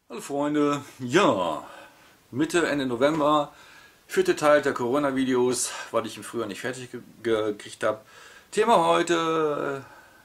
Hallo Freunde, ja, Mitte, Ende November, vierte Teil der Corona-Videos, weil ich im Frühjahr nicht fertig gekriegt habe. Thema heute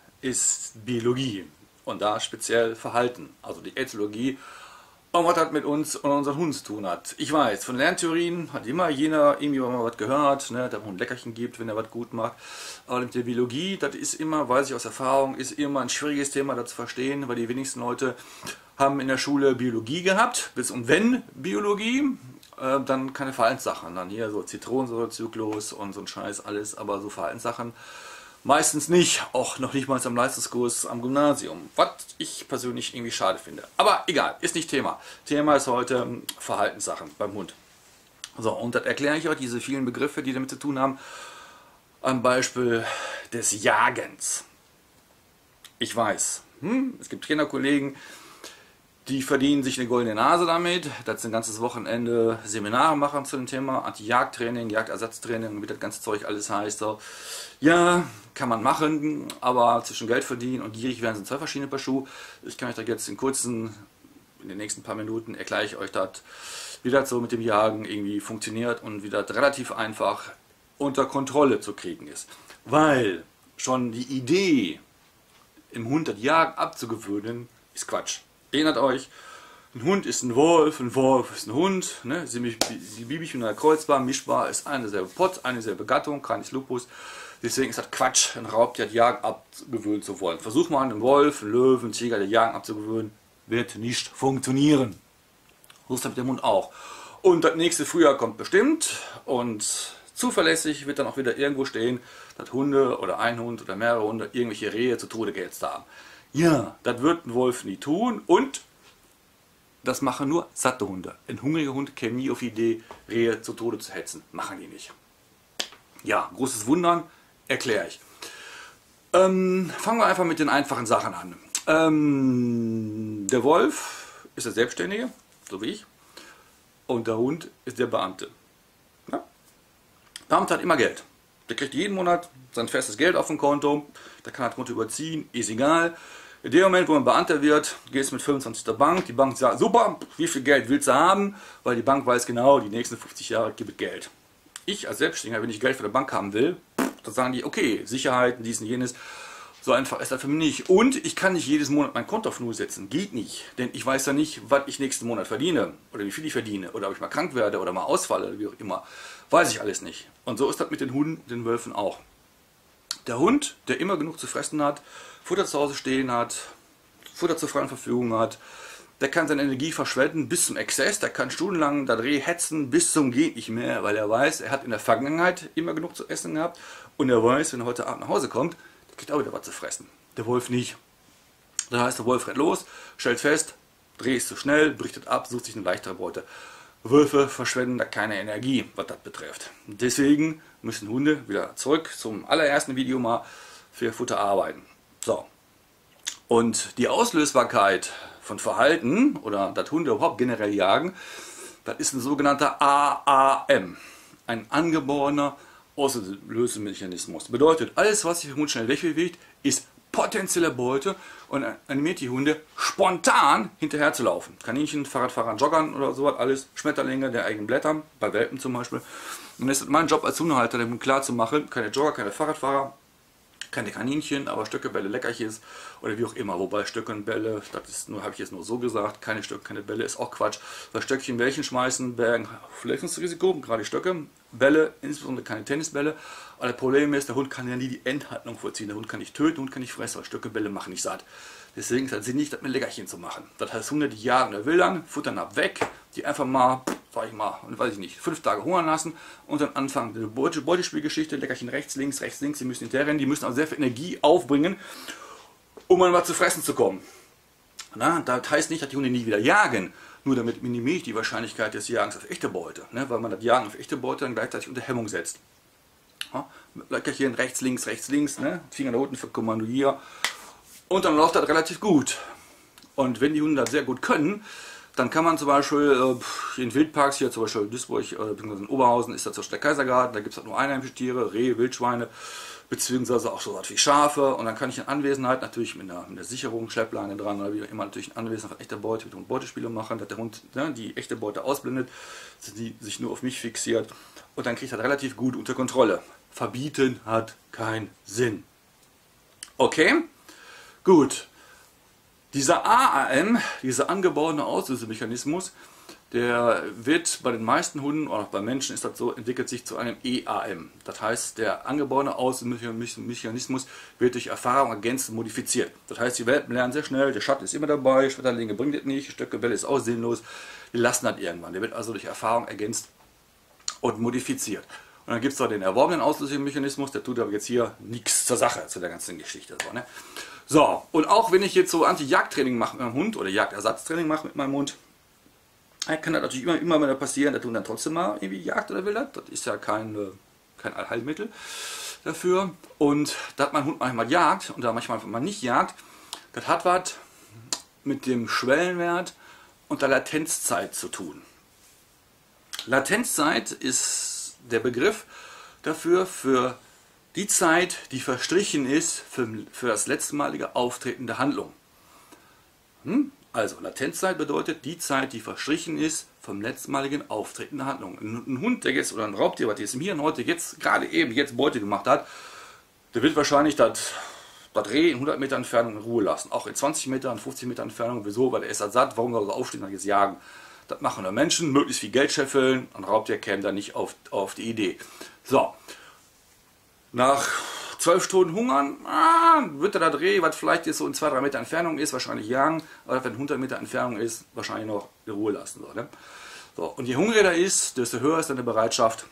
ist Biologie und da speziell Verhalten, also die Ethologie und was das mit uns und unseren Hunden zu tun hat. Ich weiß, von Lerntheorien hat immer jener irgendwie mal was gehört, ne, dass man ein Leckerchen gibt, wenn er was gut macht. Aber mit der Biologie, das ist immer, weiß ich aus Erfahrung, ist immer ein schwieriges Thema, das zu verstehen, weil die wenigsten Leute haben in der Schule Biologie gehabt, bis und wenn Biologie, dann keine Verhaltenssachen. Dann hier so Zitronensäurezyklus und so ein Scheiß alles, aber so Verhaltenssachen meistens nicht, auch noch nicht mal am Leistungskurs am Gymnasium, was ich persönlich irgendwie schade finde. Aber egal, ist nicht Thema. Thema ist heute Verhaltenssachen beim Hund. So, und das erkläre ich euch, diese vielen Begriffe, die damit zu tun haben, am Beispiel des Jagens. Ich weiß, es gibt Trainerkollegen, die verdienen sich eine goldene Nase damit, dass sie ein ganzes Wochenende Seminare machen zu dem Thema Anti-Jagdtraining, Jagdersatztraining, wie das ganze Zeug alles heißt. So. Ja, kann man machen, aber zwischen Geld verdienen und gierig werden sind zwei verschiedene Paar Schuhe. Ich kann euch da jetzt in den nächsten paar Minuten erkläre ich euch das, wie das so mit dem Jagen irgendwie funktioniert und wie das relativ einfach unter Kontrolle zu kriegen ist. Weil schon die Idee, im Hund das Jagen abzugewöhnen, ist Quatsch. Erinnert euch, ein Hund ist ein Wolf ist ein Hund, ne? Sie biebig und kreuzbar, mischbar, ist eine selbe Pot, eine selbe Gattung, Canis lupus. Deswegen ist das Quatsch, ein Raubtier das Jagen abgewöhnen zu wollen. Versuch mal einen Wolf, einen Löwen, einen Tiger das Jagen abzugewöhnen, wird nicht funktionieren. So ist das mit dem Hund auch. Und das nächste Frühjahr kommt bestimmt und zuverlässig wird dann auch wieder irgendwo stehen, dass Hunde oder ein Hund oder mehrere Hunde irgendwelche Rehe zu Tode gehetzt haben. Ja, das wird ein Wolf nie tun und das machen nur satte Hunde. Ein hungriger Hund käme nie auf die Idee, Rehe zu Tode zu hetzen. Machen die nicht. Ja, großes Wundern, erkläre ich. Fangen wir einfach mit den einfachen Sachen an. Der Wolf ist der Selbstständige, so wie ich, und der Hund ist der Beamte. Ja? Beamte hat immer Geld. Der kriegt jeden Monat sein festes Geld auf dem Konto, der kann das Konto überziehen, ist egal. In dem Moment, wo man Beamter wird, gehst du mit 25 zur Bank, die Bank sagt, super, wie viel Geld willst du haben? Weil die Bank weiß genau, die nächsten 50 Jahre gibt es Geld. Ich als Selbstständiger, wenn ich Geld für die Bank haben will, dann sagen die, okay, Sicherheiten, dies und jenes. So einfach ist das für mich nicht. Und ich kann nicht jedes Monat mein Konto auf Null setzen. Geht nicht. Denn ich weiß ja nicht, was ich nächsten Monat verdiene. Oder wie viel ich verdiene. Oder ob ich mal krank werde oder mal ausfalle oder wie auch immer. Weiß ich alles nicht. Und so ist das mit den Hunden, den Wölfen auch. Der Hund, der immer genug zu fressen hat, Futter zu Hause stehen hat, Futter zur freien Verfügung hat, der kann seine Energie verschwenden bis zum Exzess, der kann stundenlang das Reh hetzen bis zum geht nicht mehr, weil er weiß, er hat in der Vergangenheit immer genug zu essen gehabt und er weiß, wenn er heute Abend nach Hause kommt, der kriegt auch wieder was zu fressen. Der Wolf nicht. Das heißt, der Wolf rennt los, stellt fest, Reh ist zu schnell, brichtet ab, sucht sich eine leichtere Beute. Wölfe verschwenden da keine Energie, was das betrifft. Deswegen müssen Hunde wieder zurück zum allerersten Video mal für Futter arbeiten. So. Und die Auslösbarkeit von Verhalten oder dass Hunde überhaupt generell jagen, das ist ein sogenannter AAM. Ein angeborener Auslösemechanismus. Bedeutet, alles was sich vom Hund schnell wegbewegt, ist potenzielle Beute und animiert die Hunde spontan hinterher zu laufen. Kaninchen, Fahrradfahrer, Joggern oder sowas, alles Schmetterlinge der eigenen Blätter, bei Welpen zum Beispiel. Und es ist mein Job als Hundehalter, dem Hund klar zu machen, keine Jogger, keine Fahrradfahrer, keine Kaninchen, aber Stöcke, Bälle, Leckerchens oder wie auch immer. Wobei Stöcke und Bälle, das ist nur, habe ich jetzt nur so gesagt, keine Stöcke, keine Bälle, ist auch Quatsch. Weil Stöckchen, Bällchen schmeißen, bergen Verletzungsrisiko, gerade die Stöcke. Bälle, insbesondere keine Tennisbälle. Aber das Problem ist, der Hund kann ja nie die Endhandlung vollziehen. Der Hund kann nicht töten, der Hund kann nicht fressen, weil Stöcke, Bälle machen nicht satt. Deswegen ist es sinnig, das mit Leckerchen zu machen. Das heißt, Hunde, die jagen oder wildern, futtern ab weg, die einfach mal, sag ich mal, weiß ich nicht, 5 Tage hungern lassen und dann anfangen, eine Beutespielgeschichte, Leckerchen rechts, links, sie müssen hinterher rennen, die müssen auch sehr viel Energie aufbringen, um an was zu fressen zu kommen. Na, das heißt nicht, dass die Hunde nie wieder jagen, nur damit minimiere ich die Wahrscheinlichkeit des Jagens auf echte Beute, ne, weil man das Jagen auf echte Beute dann gleichzeitig unter Hemmung setzt. Ja, Leckerchen rechts, links, ne, Finger da unten für Kommando hier. Und dann läuft das relativ gut. Und wenn die Hunde das sehr gut können, dann kann man zum Beispiel in Wildparks, hier zum Beispiel in Duisburg bzw. in Oberhausen ist das zum Beispiel der Kaisergarten, da gibt es halt nur einheimische Tiere, Rehe, Wildschweine, beziehungsweise auch so was wie Schafe. Und dann kann ich in Anwesenheit natürlich mit einer Sicherung, Schleppleine dran oder wie immer natürlich in Anwesenheit von echter Beute mit Hund Beutespiele machen, dass der Hund, ne, die echte Beute ausblendet, die sich nur auf mich fixiert und dann kriegt er das relativ gut unter Kontrolle. Verbieten hat keinen Sinn. Okay, gut. Dieser AAM, dieser angeborene Auslösemechanismus, der wird bei den meisten Hunden, oder auch bei Menschen ist das so, entwickelt sich zu einem EAM. Das heißt, der angeborene Auslösemechanismus wird durch Erfahrung ergänzt und modifiziert. Das heißt, die Welpen lernen sehr schnell, der Schatten ist immer dabei, Schmetterlinge bringt es nicht, Stöckebälle ist auch sinnlos, die lassen das irgendwann. Der wird also durch Erfahrung ergänzt und modifiziert. Und dann gibt es noch den erworbenen Auslösemechanismus, der tut aber jetzt hier nichts zur Sache, zu der ganzen Geschichte. So, ne? So, und auch wenn ich jetzt so Anti-Jagd-Training mache mit meinem Hund oder Jagdersatztraining mache mit meinem Hund, kann das natürlich immer wieder passieren, dass du dann trotzdem mal irgendwie Jagd oder will. Das ist ja kein Allheilmittel dafür. Und dass mein Hund manchmal jagt und da manchmal mal nicht jagt, das hat was mit dem Schwellenwert und der Latenzzeit zu tun. Latenzzeit ist der Begriff dafür für die Zeit, die verstrichen ist für das letztmalige Auftreten der Handlung. Also Latenzzeit bedeutet die Zeit, die verstrichen ist vom letztmaligen Auftreten der Handlung. Ein Hund, der jetzt, oder ein Raubtier, was jetzt im Hier und Heute jetzt gerade eben jetzt Beute gemacht hat, der wird wahrscheinlich das Reh in 100 Meter Entfernung in Ruhe lassen. Auch in 20 Metern, 50 Meter Entfernung. Wieso? Weil er ist halt satt. Warum soll er so aufstehen und jetzt jagen? Das machen nur Menschen, möglichst viel Geld scheffeln. Ein Raubtier käme da nicht auf die Idee. So, nach 12 Stunden hungern, wird er das Reh, was vielleicht jetzt so in 2-3 Meter Entfernung ist, wahrscheinlich jagen, aber wenn 100 Meter Entfernung ist, wahrscheinlich noch in Ruhe lassen. So, ne? So, und je hungriger er ist, desto höher ist seine Bereitschaft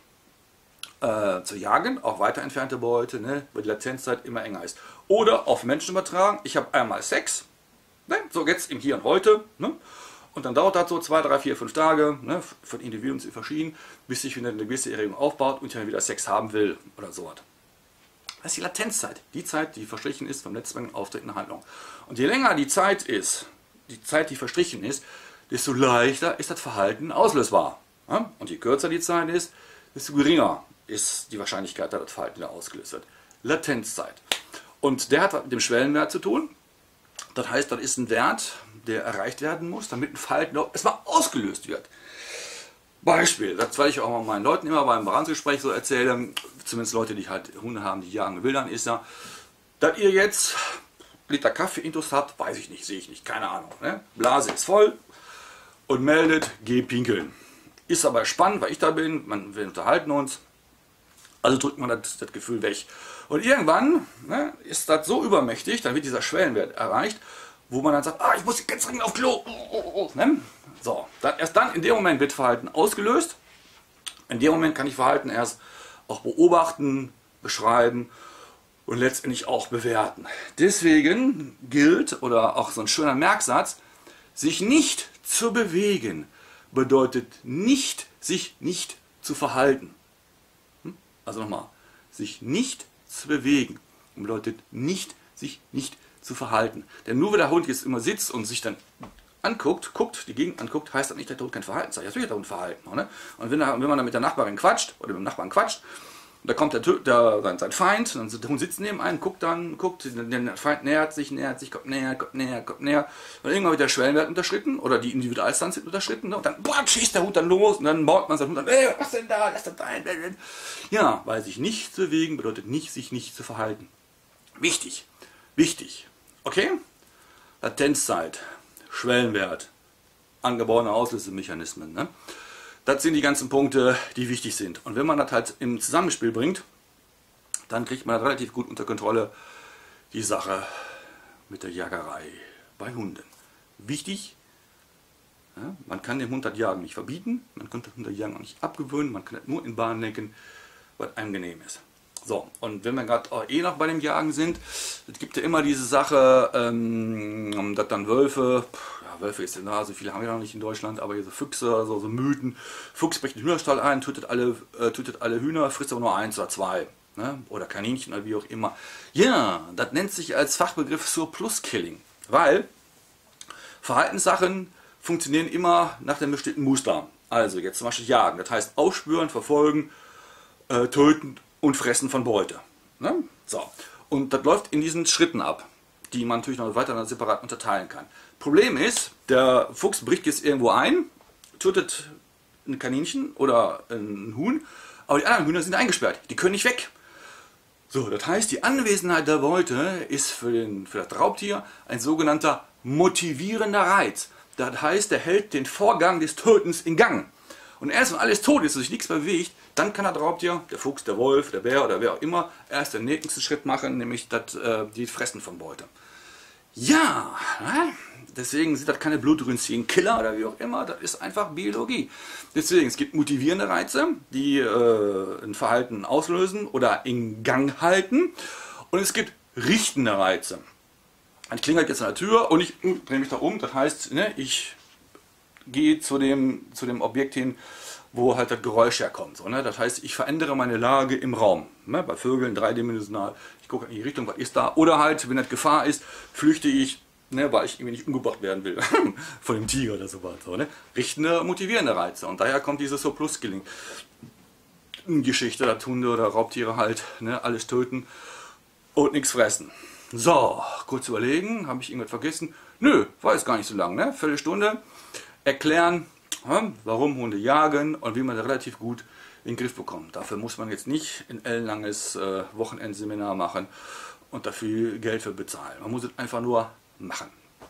zu jagen, auch weiter entfernte Beute, ne, weil die Latenzzeit immer enger ist. Oder auf Menschen übertragen, ich habe einmal Sex, ne, so jetzt im Hier und Heute, ne, und dann dauert das so 2, 3, 4, 5 Tage, ne, von Individuum zu verschieden, bis sich wieder eine gewisse Erregung aufbaut und ich dann wieder Sex haben will oder sowas. Das ist die Latenzzeit, die Zeit, die verstrichen ist vom letzten Auftreten der Handlung. Und je länger die Zeit ist, die verstrichen ist, desto leichter ist das Verhalten auslösbar. Ja? Und je kürzer die Zeit ist, desto geringer ist die Wahrscheinlichkeit, dass das Verhalten wieder ausgelöst wird. Latenzzeit. Und der hat was mit dem Schwellenwert zu tun. Das heißt, das ist ein Wert, der erreicht werden muss, damit ein Verhalten erstmal ausgelöst wird. Beispiel, das werde ich auch mal meinen Leuten immer beim Beratungsgespräch so erzählen, zumindest Leute, die halt Hunde haben, die jagen und wildern, ist ja, dass ihr jetzt Liter Kaffee intus habt, weiß ich nicht, sehe ich nicht, keine Ahnung. Ne? Blase ist voll und meldet, geh pinkeln. Ist aber spannend, weil ich da bin, wir unterhalten uns, also drückt man das Gefühl weg. Und irgendwann, ne, ist das so übermächtig, dann wird dieser Schwellenwert erreicht, wo man dann sagt, ich muss ganz dringend auf Klo. Ne? So, erst dann in dem Moment wird Verhalten ausgelöst. In dem Moment kann ich Verhalten erst auch beobachten, beschreiben und letztendlich auch bewerten. Deswegen gilt, oder auch so ein schöner Merksatz, sich nicht zu bewegen bedeutet nicht, sich nicht zu verhalten. Also nochmal, sich nicht zu bewegen bedeutet nicht, sich nicht zu verhalten. Denn nur wenn der Hund jetzt immer sitzt und sich dann anguckt, die Gegend anguckt, heißt das nicht, dass der Hund kein Verhalten zeigt. Natürlich hat der Hund Verhalten. Ne? Und wenn man dann mit der Nachbarin quatscht, oder mit dem Nachbarn quatscht, da kommt sein Feind, dann der Hund sitzt neben einem, guckt, der Feind nähert sich, kommt näher. Und irgendwann wird der Schwellenwert unterschritten, oder die Individualstanz wird unterschritten, ne? Und dann schießt der Hund dann los, und dann baut man seinen Hund an, was denn da, lass das sein. Ja, weil sich nicht zu bewegen bedeutet nicht, sich nicht zu verhalten. Wichtig. Okay? Latenzzeit, Schwellenwert, angeborene Auslösemechanismen. Ne? Das sind die ganzen Punkte, die wichtig sind. Und wenn man das halt im Zusammenspiel bringt, dann kriegt man relativ gut unter Kontrolle die Sache mit der Jagerei bei Hunden. Wichtig, ja, man kann dem Hund das Jagen nicht verbieten, man kann dem Hund das Jagen auch nicht abgewöhnen, man kann das nur in Bahn lenken, was angenehm ist. So, und wenn wir gerade noch bei dem Jagen sind, es gibt ja immer diese Sache, dass dann Wölfe, Wölfe ist ja, so viele haben wir noch nicht in Deutschland, aber hier so Füchse, also so Mythen, Fuchs bricht den Hühnerstall ein, tötet alle Hühner, frisst aber nur 1 oder 2, ne? Oder Kaninchen oder wie auch immer. Ja, das nennt sich als Fachbegriff Surplus-Killing, weil Verhaltenssachen funktionieren immer nach dem bestimmten Muster. Also jetzt zum Beispiel Jagen, das heißt aufspüren, verfolgen, töten und Fressen von Beute. Ne? So, und das läuft in diesen Schritten ab, die man natürlich noch weiter separat unterteilen kann. Problem ist, der Fuchs bricht jetzt irgendwo ein, tötet ein Kaninchen oder ein Huhn, aber die anderen Hühner sind eingesperrt, die können nicht weg. So, das heißt, die Anwesenheit der Beute ist für das Raubtier ein sogenannter motivierender Reiz. Das heißt, er hält den Vorgang des Tötens in Gang. Und erst wenn alles tot ist und sich nichts bewegt, dann kann das Raubtier, der Fuchs, der Wolf, der Bär oder wer auch immer, erst den nächsten Schritt machen, nämlich die Fressen von Beute. Ja, deswegen sind das keine blutrünstigen Killer oder wie auch immer, das ist einfach Biologie. Deswegen, es gibt motivierende Reize, die ein Verhalten auslösen oder in Gang halten. Und es gibt richtende Reize. Ich klingelt jetzt an der Tür und ich drehe mich da um, das heißt, ne, ich gehe zu dem Objekt hin, wo halt das Geräusch herkommt. So, ne? Das heißt, ich verändere meine Lage im Raum. Ne? Bei Vögeln dreidimensional, ich gucke in die Richtung, was ist da. Oder halt, wenn das Gefahr ist, flüchte ich, ne, weil ich irgendwie nicht umgebracht werden will von dem Tiger oder sowas. So, ne? Richtende, motivierende Reize. Und daher kommt diese Surplus-Killing-Geschichte, dass Hunde oder Raubtiere halt, ne, alles töten und nichts fressen. So, kurz überlegen, habe ich irgendwas vergessen? Nö, war jetzt gar nicht so lang, ne? Viertelstunde. Erklären, warum Hunde jagen und wie man das relativ gut in den Griff bekommt. Dafür muss man jetzt nicht ein ellenlanges Wochenendseminar machen und dafür Geld für bezahlen. Man muss es einfach nur machen.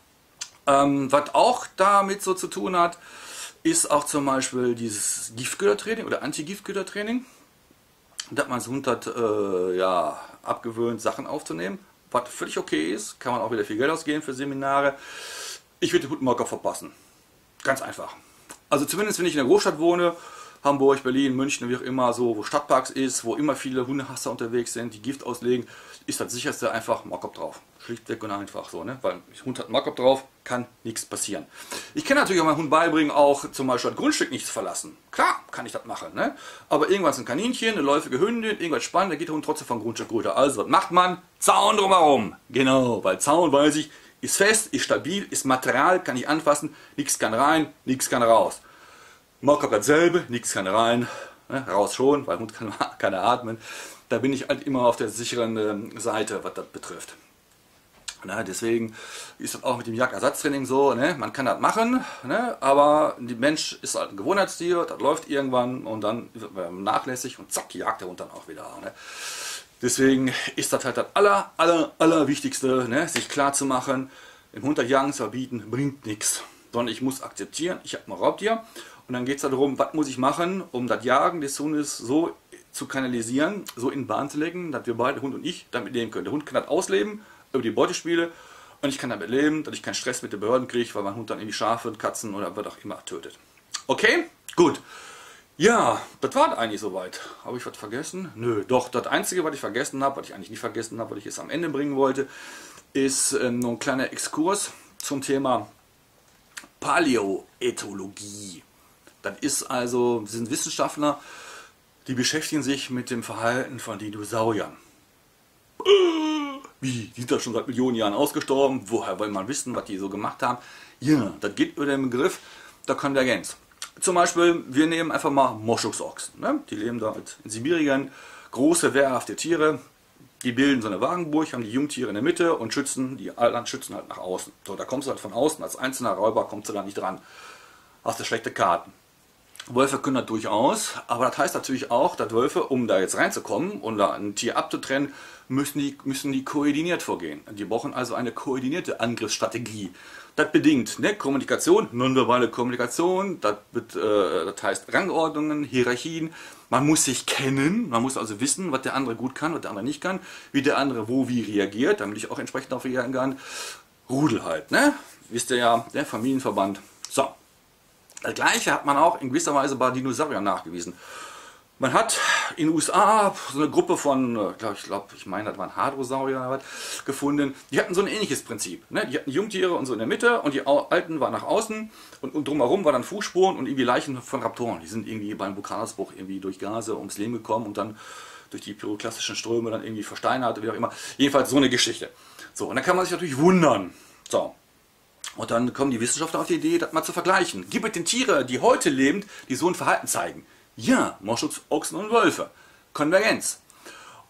Was auch damit so zu tun hat, ist auch zum Beispiel dieses Giftködertraining oder Anti-Giftködertraining. Da hat man so Hund ja, abgewöhnt, Sachen aufzunehmen. Was völlig okay ist, kann man auch wieder viel Geld ausgeben für Seminare. Ich würde den Hund Mocker verpassen. Ganz einfach. Also zumindest wenn ich in der Großstadt wohne, Hamburg, Berlin, München, wie auch immer, so wo Stadtparks ist, wo immer viele Hundehasser unterwegs sind, die Gift auslegen, ist das sicherste einfach Mockup drauf. Schlichtweg und einfach so, ne? Weil der Hund hat einen Mockup drauf, kann nichts passieren. Ich kann natürlich auch meinem Hund beibringen, auch zum Beispiel das Grundstück nicht zu verlassen. Klar, kann ich das machen, ne? Aber irgendwas ein Kaninchen, eine läufige Hündin, irgendwas spannend, da geht der Hund trotzdem vom Grundstück runter. Also, was macht man? Zaun drumherum. Genau, weil Zaun, weiß ich, ist fest, ist stabil, ist Material, kann ich anfassen, nichts kann rein, nichts kann raus. Mockup dasselbe, nichts kann rein, ne, raus schon, weil Hund kann er atmen. Da bin ich halt immer auf der sicheren Seite, was das betrifft. Na, deswegen ist das auch mit dem Jagdersatztraining so, ne, man kann das machen, ne, aber der Mensch ist halt ein Gewohnheitstier, das läuft irgendwann und dann wird man nachlässig und zack, jagt der Hund dann auch wieder. Ne. Deswegen ist das halt das Allerwichtigste, ne? Sich klar zu machen, dem Hund das Jagen zu verbieten, bringt nichts. Sondern ich muss akzeptieren, ich habe ein Raubtier und dann geht es darum, was muss ich machen, um das Jagen des Hundes so zu kanalisieren, so in Bahn zu legen, dass wir beide, Hund und ich, damit leben können. Der Hund kann das ausleben über die Beutespiele und ich kann damit leben, dass ich keinen Stress mit den Behörden kriege, weil mein Hund dann irgendwie Schafe, Katzen oder was auch immer tötet. Okay? Gut. Ja, das war eigentlich soweit. Habe ich was vergessen? Nö, doch, das Einzige, was ich vergessen habe, was ich eigentlich nicht vergessen habe, was ich jetzt am Ende bringen wollte, ist nur ein kleiner Exkurs zum Thema Paläoethologie. Das sind Wissenschaftler, die beschäftigen sich mit dem Verhalten von Dinosauriern. Wie? Die sind doch schon seit Millionen Jahren ausgestorben. Woher will man wissen, was die so gemacht haben? Ja, das geht über den Begriff der Konvergenz. Zum Beispiel, wir nehmen einfach mal Moschusochsen. Ne? Die leben da in Sibirien, große, wehrhafte Tiere. Die bilden so eine Wagenburg, haben die Jungtiere in der Mitte und die Altland schützen halt nach außen. So, da kommst du halt von außen, als einzelner Räuber kommst du da nicht dran. Hast du schlechte Karten. Wölfe können das durchaus, aber das heißt natürlich auch, dass Wölfe, um da jetzt reinzukommen und da ein Tier abzutrennen, müssen die koordiniert vorgehen. Die brauchen also eine koordinierte Angriffsstrategie. Das bedingt, ne, Kommunikation, nonverbale Kommunikation, das heißt Rangordnungen, Hierarchien. Man muss sich kennen, man muss also wissen, was der andere gut kann, was der andere nicht kann, wie der andere wo wie reagiert, damit ich auch entsprechend darauf reagieren kann. Rudel halt, ne? Wisst ihr ja, der Familienverband. So. Das gleiche hat man auch in gewisser Weise bei Dinosauriern nachgewiesen. Man hat in den USA so eine Gruppe von, ich meine, das waren Hadrosaurier oder was, gefunden. Die hatten so ein ähnliches Prinzip. Ne? Die hatten Jungtiere und so in der Mitte und die Alten waren nach außen und drumherum waren dann Fußspuren und irgendwie Leichen von Raptoren. Die sind irgendwie beim Vulkanausbruch irgendwie durch Gase ums Leben gekommen und dann durch die pyroklastischen Ströme dann irgendwie versteinert, wie auch immer. Jedenfalls so eine Geschichte. So, und dann kann man sich natürlich wundern. So. Und dann kommen die Wissenschaftler auf die Idee, das mal zu vergleichen. Gibt es denn Tiere, die heute lebend, die so ein Verhalten zeigen? Ja, Moschusochsen und Wölfe. Konvergenz.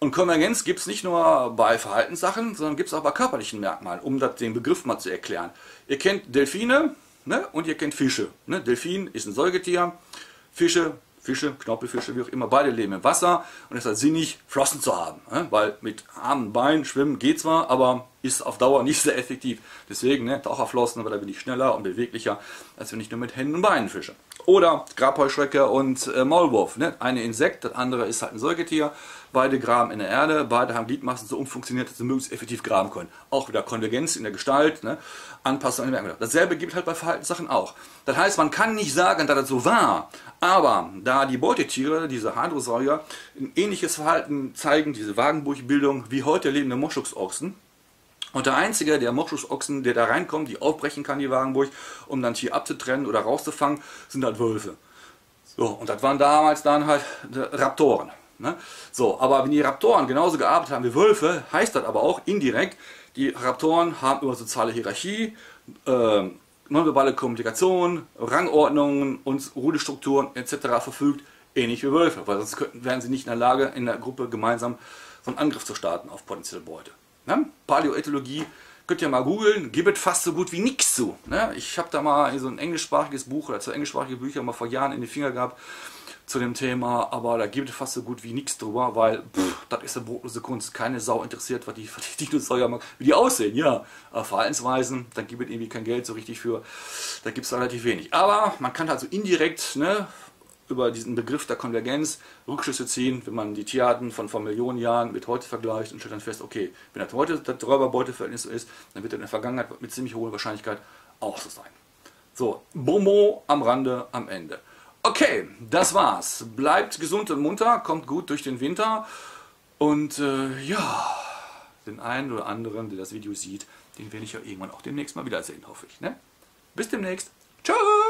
Und Konvergenz gibt es nicht nur bei Verhaltenssachen, sondern gibt es auch bei körperlichen Merkmalen, um den Begriff mal zu erklären. Ihr kennt Delfine, ne? Und ihr kennt Fische. Ne? Delfin ist ein Säugetier, Fische, Knorpelfische, wie auch immer, beide leben im Wasser und es ist halt sinnig, Flossen zu haben. Ne? Weil mit Armen und Beinen schwimmen geht zwar, aber ist auf Dauer nicht sehr effektiv. Deswegen ne, Taucherflossen, weil da bin ich schneller und beweglicher, als wenn ich nur mit Händen und Beinen fische. Oder Grabheuschrecke und Maulwurf. Ne? Eine Insekt, das andere ist halt ein Säugetier. Beide graben in der Erde, beide haben Gliedmaßen so umfunktioniert, dass sie möglichst effektiv graben können. Auch wieder Konvergenz in der Gestalt, ne? Anpassung an den Merkmalen. Dasselbe gibt halt bei Verhaltenssachen auch. Das heißt, man kann nicht sagen, dass das so war, aber da die Beutetiere, diese Hadrosaurier, ein ähnliches Verhalten zeigen, diese Wagenburgbildung, wie heute lebende Moschusochsen. Und der einzige der Moschusochsen, der da reinkommt, die aufbrechen kann, die Wagenburg, um dann Tier abzutrennen oder rauszufangen, sind halt Wölfe. So, und das waren damals dann halt Raptoren. Ne? So, aber wenn die Raptoren genauso gearbeitet haben wie Wölfe, heißt das aber auch indirekt, die Raptoren haben über soziale Hierarchie, nonverbale Kommunikation, Rangordnungen und Rudelstrukturen etc. verfügt, ähnlich wie Wölfe, weil sonst wären sie nicht in der Lage, in der Gruppe gemeinsam so einen Angriff zu starten auf potenzielle Beute. Ne? Paläoethologie könnt ihr mal googeln, gibt es fast so gut wie nichts zu. Ne? Ich habe da mal so ein englischsprachiges Buch oder 2 englischsprachige Bücher mal vor Jahren in die Finger gehabt zu dem Thema, aber da gibt es fast so gut wie nichts drüber, weil das ist eine brotlose Kunst. Keine Sau interessiert, was die Dinosaurier machen, wie die aussehen, ja. Aber Verhaltensweisen, dann gibt es irgendwie kein Geld so richtig für, da gibt es relativ wenig. Aber man kann halt so indirekt, ne, über diesen Begriff der Konvergenz Rückschlüsse ziehen, wenn man die Tierarten von vor Millionen Jahren mit heute vergleicht und stellt dann fest, okay, wenn das heute das Räuber-Beute-Verhältnis so ist, dann wird das in der Vergangenheit mit ziemlich hoher Wahrscheinlichkeit auch so sein. So, Bomo am Rande, am Ende. Okay, das war's. Bleibt gesund und munter, kommt gut durch den Winter und ja, den einen oder anderen, der das Video sieht, den werde ich ja irgendwann auch demnächst mal wiedersehen, hoffe ich. Ne? Bis demnächst. Tschüss!